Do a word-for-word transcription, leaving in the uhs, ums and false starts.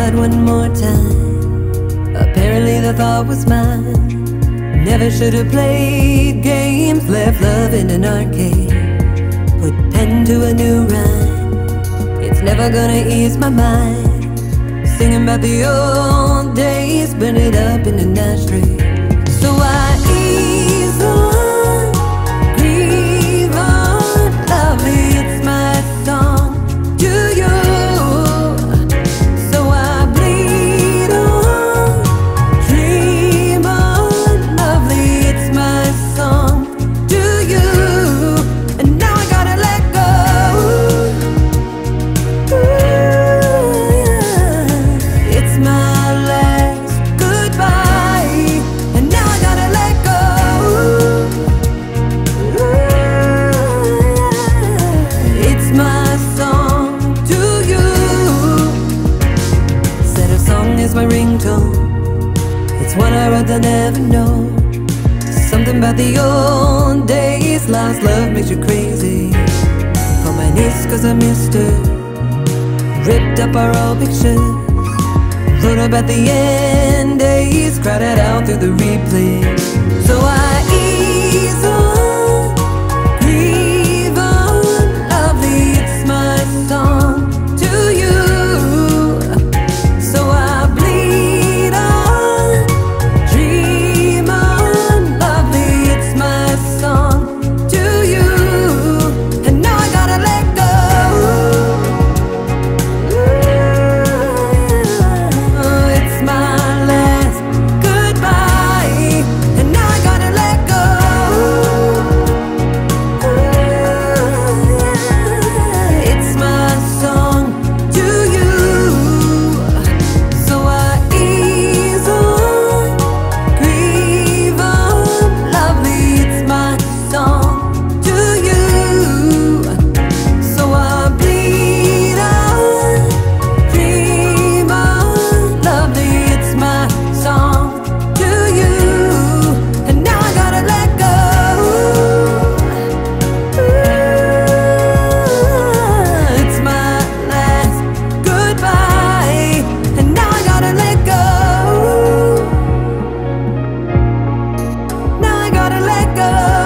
tried one more time. Apparently the thought was mine. Never should have played games, left love in an arcade, put pen to a new rhyme. It's never gonna ease my mind, singing about the old days, burn it up in an ashtray. So I ease on, grieve on, lovely, it's my song to you. So I bleed on, dream on, lovely, it's my song to you. And now I gotta let go. Ooh, yeah. It's my last goodbye, and now I gotta let go. Ooh, yeah. It's my song to you. Said a song is my ringtone. It's one I wrote I never know. Something about the old days, lost love makes you crazy. Called my niece cause I missed her, ripped up our old pictures, wrote about the end days, cried it out through the replay. So I ease on, grieve on, lovely, it's my song to you. So I bleed on, dream on, lovely, it's my song to you. And now I gotta let go. Ooh, it's my last goodbye, and now I gotta let go. Ooh, it's my song to you. So I ease on, grieve on, lovely, it's my song to you. So I bleed on, dream on, lovely, it's my song to you. And now I gotta let go. Ooh, it's my last goodbye, and now I gotta let go. Now I gotta let go.